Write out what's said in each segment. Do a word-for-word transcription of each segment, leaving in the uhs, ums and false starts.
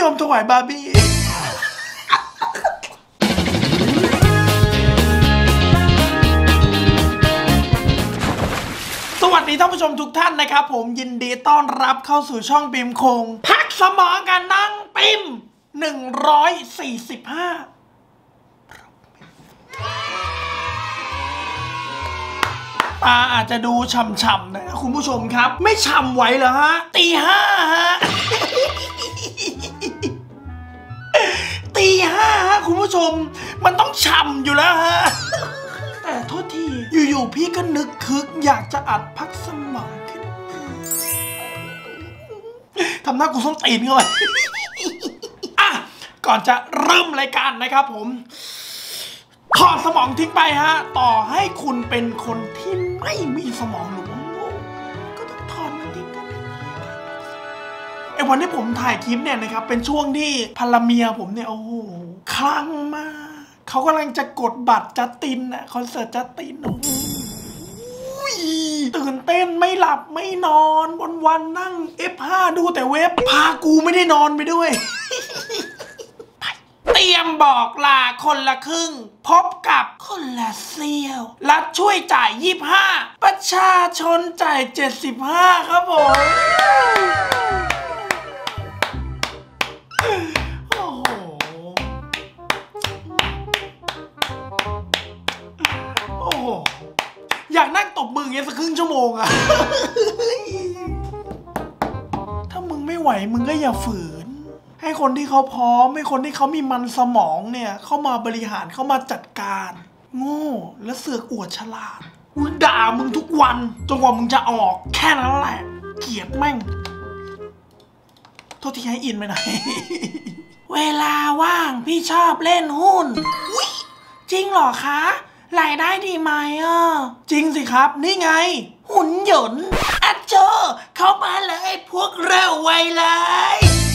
ยอมถวายบาร์บี้สวัสดีท่านผู้ชมทุกท่านนะครับผมยินดีต้อนรับเข้าสู่ช่องปิมคงพักสมองกันนั่งปิมหนึ่งร้อยสี่สิบห้าตาอาจจะดูฉ่ำๆนะคุณผู้ชมครับไม่ฉ่ำไหวเหรอฮะตีห้าฮะตีห้าฮะคุณผู้ชมมันต้องฉ่ำอยู่แล้วฮะแต่โทษทีอยู่ๆพี่ก็นึกคึกอยากจะอัดพักสมองขึ้นทำหน้ากูส้มตีนเข้าไปอ่ะก่อนจะเริ่มรายการนะครับผมถอดสมองทิ้งไปฮะต่อให้คุณเป็นคนที่ไม่มีสมองหรือว่าโง่ก็ต้องถอดมันทิ้งกันไอ้วันที่ผมถ่ายคลิปเนี่ยนะครับเป็นช่วงที่ภรรเมียผมเนี่ยโอ้โหคลั่งมากเขากำลังจะกดบัตรจัสตินอะคอนเสิร์ตจัสตินโอ้โหตื่นเต้นไม่หลับไม่นอนวันๆนั่ง เอฟ ห้า ดูแต่เว็บพากูไม่ได้นอนไปด้วยเตรียมบอกลาคนละครึ่งพบกับคนละเสี้ยวรัฐช่วยจ่ายยี่สิบห้าประชาชนจ่ายเจ็ดสิบห้าครับผมโอ้โหโอ้โหอยากนั่งตบมืออย่างเงี้ยสักครึ่งชั่วโมงอะถ้ามึงไม่ไหวมึงก็อย่าฝืนให้คนที่เขาพร้อมให้คนที่เขามีมันสมองเนี่ยเข้ามาบริหารเข้ามาจัดการโง่และเสือกอวดฉลาดกูด่ามึงทุกวันจนกว่ามึงจะออกแค่นั้นแหละเกลียดแม่งโทษที่ให้อินไปหน่อยเวลาว่างพี่ชอบเล่นหุ้นจริงเหรอคะรายได้ดีไหมอ่ะจริงสิครับนี่ไงหุ่นหยนต์อัจโจเข้ามาเลยพวกเราไวเลย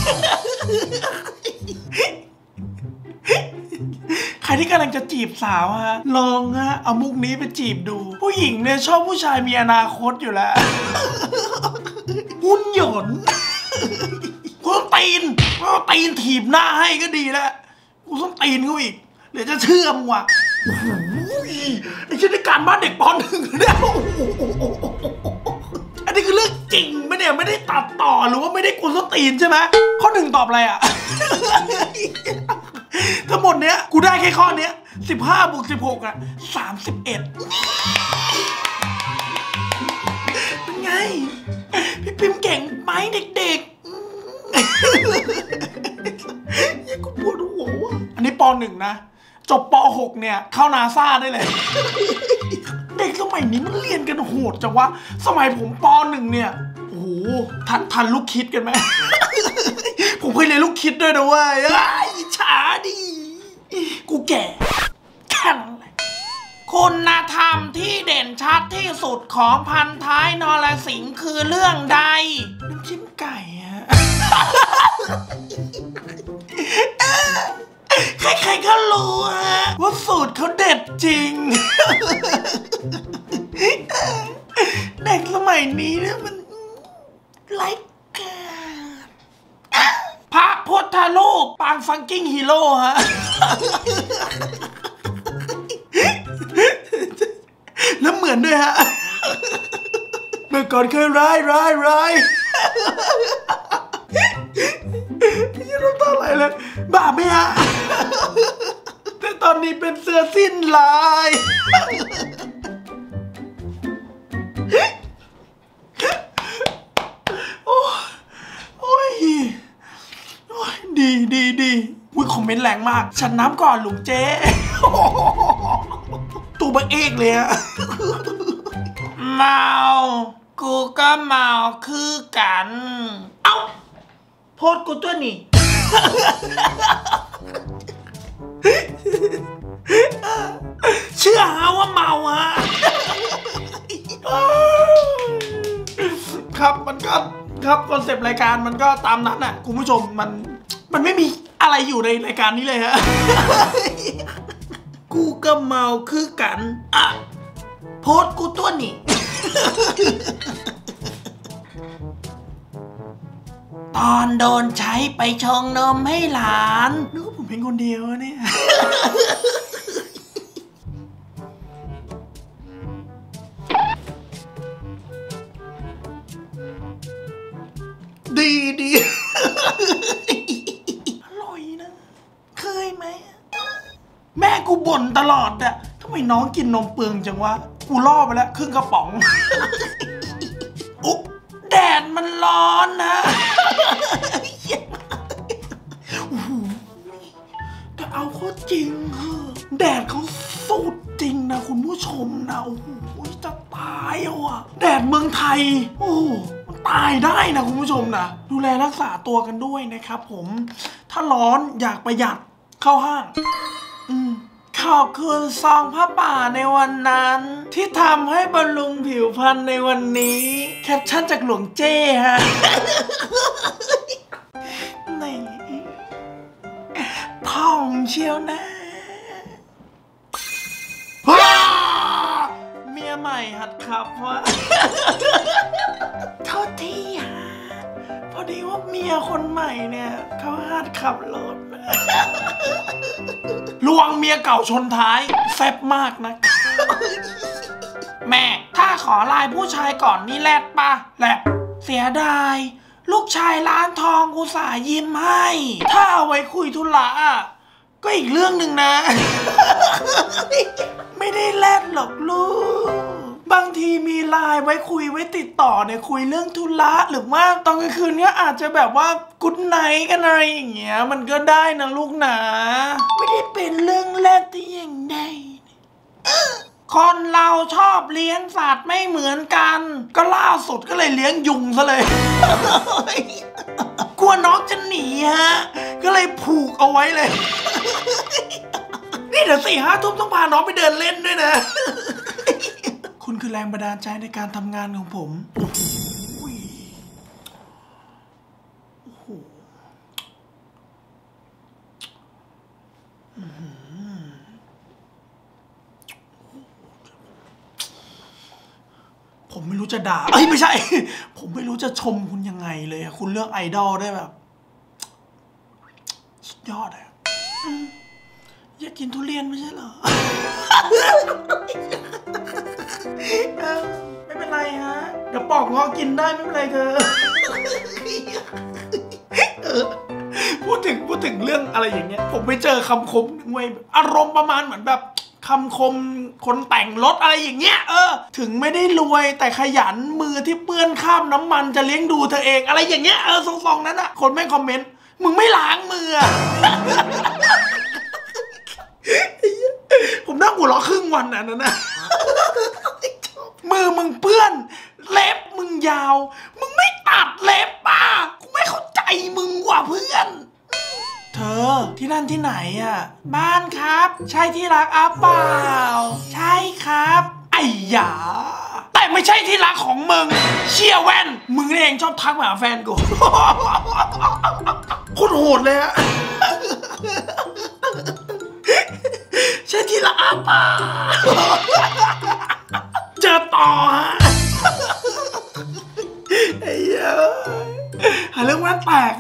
ใครที่กำลังจะจีบสาวฮะลองฮะเอามุกนี้ไปจีบดูผู้หญิงเนี่ยชอบผู้ชายมีอนาคตอยู่แล้วหุ่นหยนต์กูต้องตีนกูต้องตีนถีบหน้าให้ก็ดีแล้วกูต้องตีนเขาอีกเดี๋ยวจะเชื่อมึงว่ะโอ้โหไอ้ชิ้นในการบ้านเด็กป.หนึ่งเนี่ยอันนี้คือเรื่องจริงไม่เนี่ยไม่ได้ตัดต่อหรือว่าไม่ได้กวนส้นตีนใช่ไหมข้อหนึ่งตอบอะไรอ่ะทั้งหมดเนี้ยกูได้แค่ข้อเนี้ยสิบห้าบวกสิบหกอ่ะสามสิบเอ็ดเป็นไงพี่พิมพ์เก่งไหมเด็กๆยังกูปวดหัวอันนี้ป.หนึ่งนะจบป.หกเนี่ยเข้านาซาได้เลยเด็กสมัยนี้มันเรียนกันโหดจังวะสมัยผมป.หนึ่งเนี่ยโอ้โหทันทันลูกคิดกันไหม ผมเคยเรียนลูกคิดด้วยนะเว้ยอิจฉาดิกูแก่แค่นั้นแหละคุณธรรมที่เด่นชัดที่สุดของพันท้ายนรสิงห์คือเรื่องใดน้ำจิ้มไก่ฮะ ใครๆก็รู้ฮะว่าสูตรเขาเด็ดจริง เด็กสมัยนี้เนี่ยมันไร้การพระพุทธรูปปางฟังกิ้งฮีโร่ฮะ แล้วเหมือนด้วยฮะ เมื่อก่อนเคยร้ายร้ายร้ายยังน้ำตาไหลเลยบ้าไหมฮะแต่ตอนนี้เป็นเสื้อสิ้นลายโอ้โอ้ยดีดีดีอุ้ยคอมเมนต์แรงมากฉันน้ำก่อนลุงเจ๊ตัวบักเอกเลยอะเมากูก็เมาคือกันเอ้าโพสกูตัวนี้เชื่อฮะว่าเมาฮะครับมันก็ครับคอนเซปต์รายการมันก็ตามนั้นน่ะคุณผู้ชมมันมันไม่มีอะไรอยู่ในรายการนี้เลยฮะกูก็เมาคือกันอ่ะโพสกูตัวนี้ตอนโดนใช้ไปชงนมให้หลานนึกว่าผมเป็นคนเดียวเนี่ยดีดีอร่อยนะเคยไหมแม่กูบ่นตลอดอะทำไมน้องกินนมเปลืองจังวะกูล่อไปแล้วครึ่งกระป๋องอุ๊บแดดมันร้อนนะแต่เอาเขาจริงเหอะแดดเขาสุดจริงนะคุณผู้ชมนะโอ้โหจะตายอ่ะแดดเมืองไทยโอ้มันตายได้นะคุณผู้ชมนะดูแลรักษาตัวกันด้วยนะครับผมถ้าร้อนอยากประหยัดเข้าห้างอืมขอบคุณซองผ้าป่าในวันนั้นที่ทำให้บำรุงผิวพรรณในวันนี้แคปชั่นจากหลวงเจ้ฮะนี่ท่องเชียวนะเมียใหม่หัดขับวะโทษทีฮะพอดีว่าเมียคนใหม่เนี่ยเขาหัดขับรถลวงเมียเก่าชนท้ายแซ่บมากนะแม่ถ้าขอไลน์ผู้ชายก่อนนี่แลดปะแลดเสียดายลูกชายร้านทองอุตส่าห์ยิ้มให้ถ้าเอาไว้คุยธุระก็อีกเรื่องหนึ่งนะไม่ได้แลดหรอกลูกบางทีมีไลน์ไว้คุยไว้ติดต่อเนี่ยคุยเรื่องธุระหรือว่าตอนกลางคืนเนี้ยอาจจะแบบว่ากุ๊ดไนท์กันอะไรอย่างเงี้ยมันก็ได้นะลูกนะไม่ได้เป็นเรื่องแรกที่อย่างใดคนเราชอบเลี้ยงสัตว์ไม่เหมือนกันก็ล่าสุดก็เลยเลี้ยงยุงซะเลยกลัวน้องจะหนีฮะก็เลยผูกเอาไว้เลยนี่เดี๋ยวสี่ห้าทุ่มต้องพาน้องไปเดินเล่นด้วยนะคุณคือแรงบันดาลใจในการทำงานของผมโอ้โหโอ้โหผมไม่รู้จะด่าเอ้ยไม่ใช่ผมไม่รู้จะชมคุณยังไงเลยอะคุณเลือกไอดอลได้แบบสุดยอดอะอยากกินทุเรียนไม่ใช่เหรอไม่เป็นไรฮะเดี๋ยวปอกงอกินได้ไม่เป็นไรเธอพูดถึงพูดถึงเรื่องอะไรอย่างเงี้ยผมไปเจอคำคมหนึ่งเว้ยอารมณ์ประมาณเหมือนแบบคำคมคนแต่งรถอะไรอย่างเงี้ยเออถึงไม่ได้รวยแต่ขยันมือที่เปื้อนข้ามน้ำมันจะเลี้ยงดูเธอเองอะไรอย่างเงี้ยเออทรงๆนั้นอะคนแม่งคอมเมนต์มึงไม่ล้างมือผมนั่งหัวเราะครึ่งวันน่ะนั่นนะมือมึงเปื้อนเล็บมึงยาวมึงไม่ตัดเล็บป่ะกูไม่เข้าใจมึงว่ะเพื่อนเธอที่นั่นที่ไหนอ่ะบ้านครับใช่ที่รักอ่ะเปล่าใช่ครับไอ้หยาแต่ไม่ใช่ที่รักของมึงเชี่ยแว่นมึงเองชอบทักมาหาแฟนกูโคตรโหดเลยฮะใช่ที่รักอ่ะเปล่าเจอต่อฮะไอ้เหี้ยหาเรื่องแว่นแตก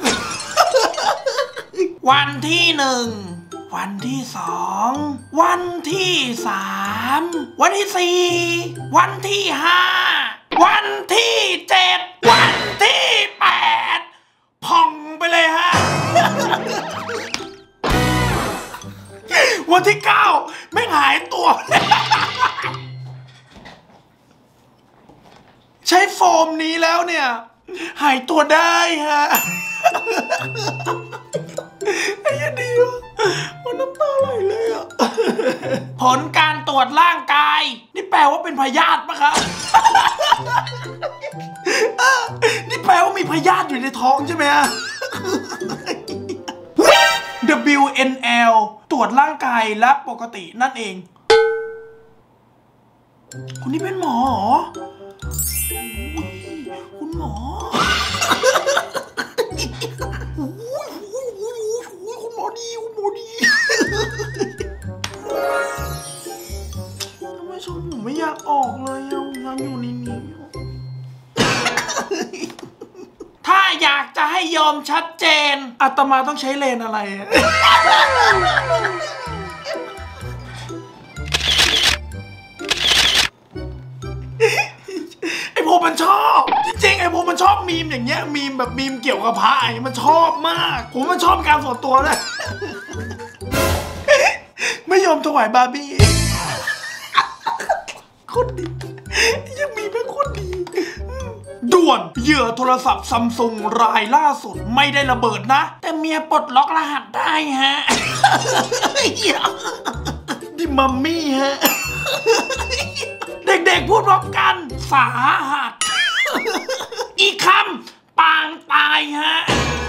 วันที่หนึ่งวันที่สองวันที่สามวันที่สี่วันที่ห้าวันที่เจ็ดวันที่แปดพองไปเลยฮะวันที่เก้าไม่หายตัวใช้โฟมนี้แล้วเนี่ยหายตัวได้ฮะไอ้ยันดีวะมันน้ำตาไหลเลยอ่ะผลการตรวจร่างกายนี่แปลว่าเป็นพยาธิปะคะนี่แปลว่ามีพยาธิอยู่ในท้องใช่ไหมฮะ ดับเบิลยู เอ็น แอล ตรวจร่างกายและปกตินั่นเองคุณนี่เป็นหมอเหรอคุณหมอคุณหมอดีคุณหมอดีทำไมชมผมไม่อยากออกเลยผมอยากอยู่ในนี้ถ้าอยากจะให้ยอมชัดเจนอาตมาต้องใช้เลนอะไร ไอผมมันชอบจริงๆไอผมมันชอบมีมอย่างเงี้ยมีมแบบมีมเกี่ยวกับพระไอมันชอบมากผมมันชอบการส่วนตัวเลย ไม่ยอมถวายบาร์บี้คนดียังมีเป็นคนดีด่วนเหยื่อโทรศัพท์ซัมซุงรายล่าสุดไม่ได้ระเบิดนะแต่เมียปลดล็อกรหัสได้ฮะ ดิมัมมี่ฮะ เด็กๆพูดพร้อมกันสาหัส อีกคำปางตายฮะ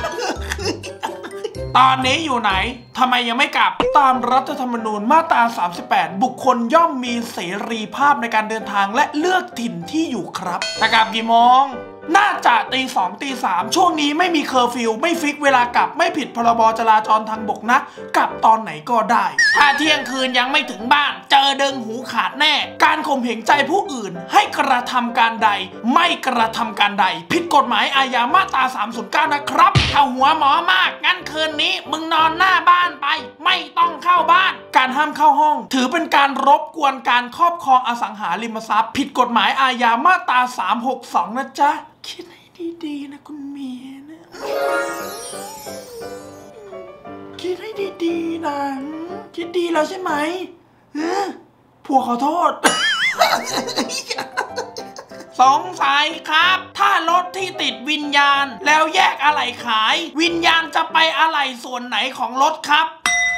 ตอนนี้อยู่ไหนทำไมยังไม่กลับตามรัฐธรรมนูญมาตราสามสิบแปดบุคคลย่อมมีเสรีภาพในการเดินทางและเลือกถิ่นที่อยู่ครับจะกลับกี่โมงน่าจะตีสองตีสามช่วงนี้ไม่มีเคอร์ฟิวไม่ฟิกเวลากลับไม่ผิดพรบจราจรทางบกนะกลับตอนไหนก็ได้ถ้าเที่ยงคืนยังไม่ถึงบ้านเจอดึงหูขาดแน่การข่มเหงใจผู้อื่นให้กระทำการใดไม่กระทำการใดผิดกฎหมายอาญามาตราสามสิบเก้านะครับถ้าหัวหมอมากงั้นคืนนี้มึงนอนหน้าบ้านไปไม่ต้องเข้าบ้านการห้ามเข้าห้องถือเป็นการรบกวนการครอบครองอสังหาริมทรัพย์ผิดกฎหมายอาญามาตราสามหกสองนะจ๊ะคิดให้ดีๆนะคุณเมียนะคิดให้ดีๆนะคิดดีแล้วใช่ไหมผัวขอโทษ สงสัยครับถ้ารถที่ติดวิญญาณแล้วแยกอะไหล่ขายวิญญาณจะไปอะไหล่ส่วนไหนของรถครับ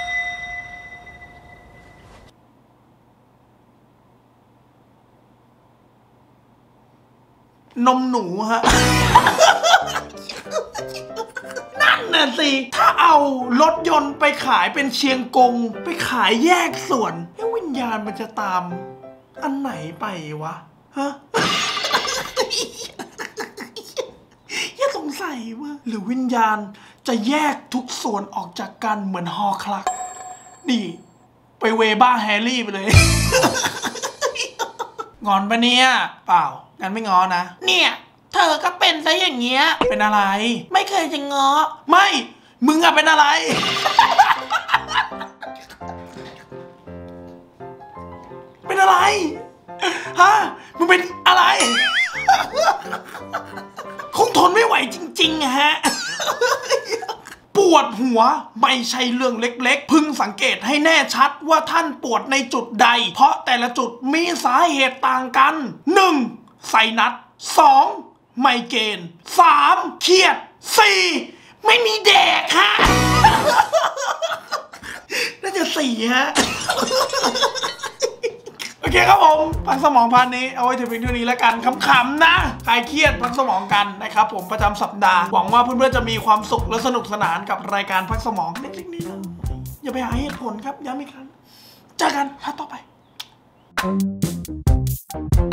นมหนูฮะ นั่นน่ะสิถ้าเอารถยนต์ไปขายเป็นเชียงกงไปขายแยกส่วนแล้ววิญญาณมันจะตามอันไหนไปวะฮะ อย่าสงสัยว่าหรือวิญญาณจะแยกทุกส่วนออกจากกันเหมือนฮอคลักนี่ไปเวบ้าแฮร์รี่ไปเลย งอนปะเนี่ยเปล่างั้นไม่งอนะเนี่ยเธอก็เป็นซะอย่างเงี้ยเป็นอะไรไม่เคยจะงอไม่มึงอะเป็นอะไร เป็นอะไรฮะมึงเป็นอะไร คงทนไม่ไหวจริงๆฮะ ปวดหัวไม่ใช่เรื่องเล็กๆพึงสังเกตให้แน่ชัดว่าท่านปวดในจุดใดเพราะแต่ละจุดมีสาเหตุต่างกัน หนึ่ง ไซนัส สอง ไมเกรน สาม เครียด สี่ ไม่มีแดกฮะ น่าจะสี่ฮะ โอเคครับผมพักสมองพันนี้เอาไว้ถึงเพียงเท่านี้แล้วกันขำๆนะคลายเครียดพักสมองกันนะครับผมประจำสัปดาห์หวังว่าเพื่อนๆจะมีความสุขและสนุกสนานกับรายการพักสมองเล็กๆน้อยๆอย่าไปหาเหตุผลครับย้ำอีกครั้งเจอกันพักต่อไป